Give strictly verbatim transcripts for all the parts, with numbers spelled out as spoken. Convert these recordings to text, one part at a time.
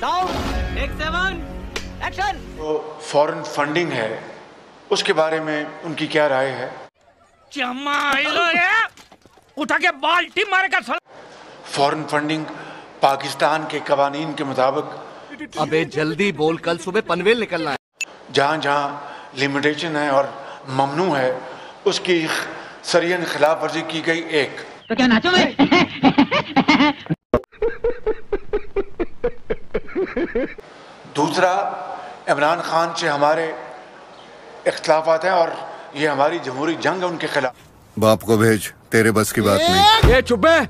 Sound take seven action. तो foreign funding है, उसके बारे में उनकी क्या राय है? उठा के बाल्टी मारेगा। फॉरेन फंडिंग पाकिस्तान के कवानीन के मुताबिक। अबे जल्दी बोल, कल सुबह पनवेल निकलना है। जहाँ जहाँ लिमिटेशन है और ममनू है, उसकी सरियन खिलाफ वर्जी की गई। एक तो क्या नाचो मैं? दूसरा, इमरान खान से हमारे इख्तिलाफात हैं और ये हमारी जमहूरी जंग है उनके खिलाफ। बाप को भेज, तेरे बस की बात नहीं। ये चुप है,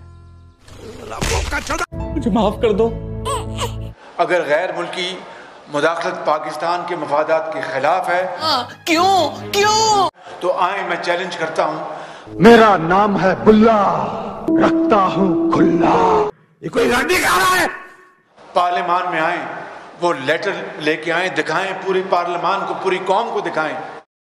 मुझे माफ कर दो। अगर गैर मुल्की मुदाखलत पाकिस्तान के मफादात के खिलाफ है, क्यों क्यों तो आए, मैं चैलेंज करता हूँ। मेरा नाम है बुल्ला, रखता हूँ खुल्ला। ये कोई लड़ने का रहा है? पार्लियामान में आए, वो लेटर लेके आए, दिखाएं पूरी पार्लियामान को, पूरी कौम को दिखाएं।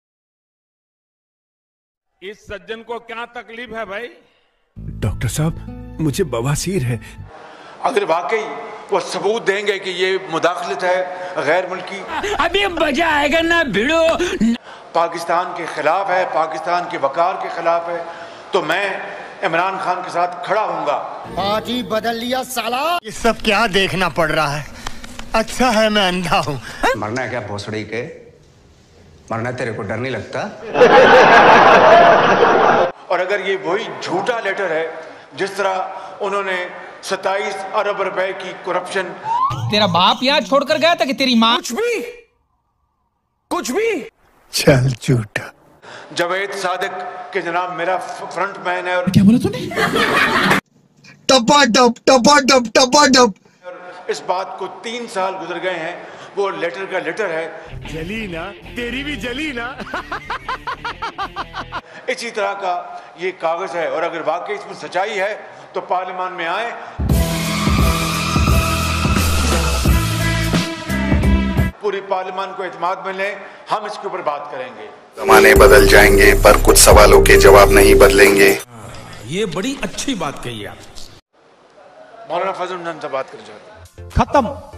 इस सज्जन को क्या तकलीफ है भाई? डॉक्टर साहब, मुझे बवासीर है। अगर वाकई वो सबूत देंगे कि ये मुदाखलत है गैर मुल्की, अभी मजा आएगा ना भिड़ो। पाकिस्तान के खिलाफ है, पाकिस्तान के वकार के खिलाफ है, तो मैं इमरान खान के साथ खड़ा हूंगा। आज ही बदल लिया साला। ये सब क्या देखना पड़ रहा है? अच्छा है मैं अंधा हूँ। मरना है क्या भोसड़ी के? मरना तेरे को डर नहीं लगता? और अगर ये वही झूठा लेटर है जिस तरह उन्होंने सत्ताईस अरब रुपए की करप्शन। तेरा बाप यहाँ छोड़कर गया था कि तेरी माँ? कुछ भी कुछ भी चल झूठा। जावेद सादिक के जनाब मेरा फ्रंट मैन है। और क्या बोला तूने? टपा टप टपा टप टपा टप। इस बात को तीन साल गुजर गए हैं, वो लेटर का लेटर है। जली ना, तेरी भी जली ना। इसी तरह का ये कागज है, और अगर वाकई इसमें सच्चाई है तो पार्लियामान में आए, पूरी पार्लियामान को एतमाद में लें, हम इसके ऊपर बात करेंगे। जमाने बदल जाएंगे पर कुछ सवालों के जवाब नहीं बदलेंगे। ये बड़ी अच्छी बात कही आप। मौलाना फजल से बात करना चाहते हैं। खत्म।